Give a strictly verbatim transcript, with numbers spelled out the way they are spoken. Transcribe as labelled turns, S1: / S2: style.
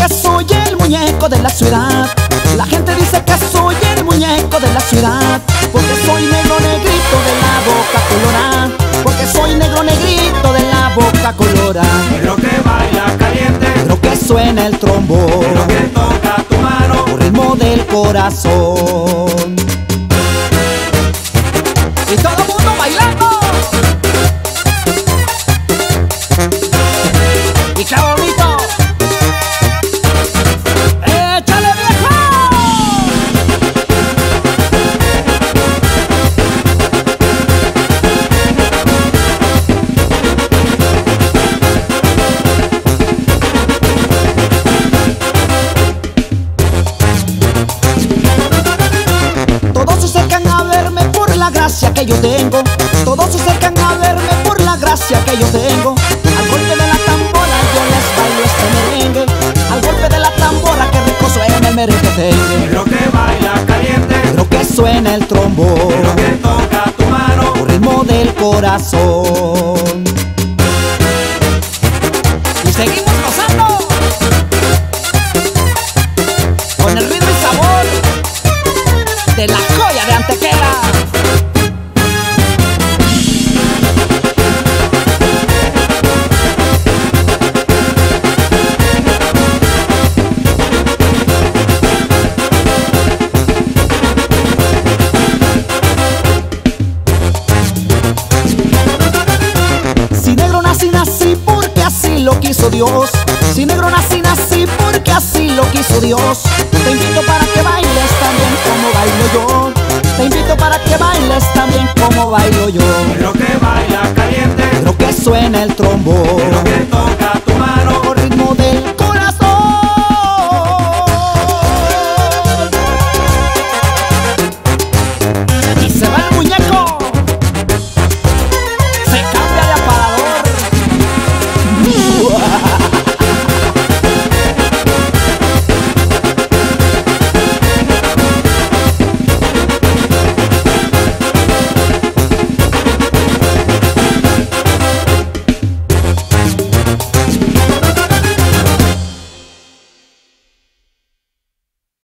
S1: que soy el muñeco de la ciudad. La gente dice que soy el muñeco de la ciudad, porque soy negro negrito de la boca colorada, porque soy negro negrito de la boca colorada.
S2: Negro que baila caliente,
S1: negro que suena el trombón,
S2: negro que toca tu mano,
S1: por ritmo del corazón. Y todo el mundo bailando. Y qué bonito. ¡Échale, viejo! Todos se acercan a verme por la gracia que yo tengo. Todos se acercan a verme por la gracia que yo tengo. Al golpe de la tambora yo les bailo este merengue. Al golpe de la tambora que rico suena el merengue.
S2: negro que baila caliente,
S1: Negro que suena el trombón,
S2: negro que toca tu mano,
S1: por ritmo del corazón. Y seguimos gozando con el ritmo y sabor de la joya de Antequera. Si negro nací, nací porque así lo quiso Dios. Si negro nací, nací porque así lo quiso Dios. Te invito para que bailes también como bailo yo. Te invito para que bailes también como bailo yo.
S2: negro que baila caliente,
S1: Negro que suena el trombón,
S2: negro que toca tu mano,
S1: por ritmo del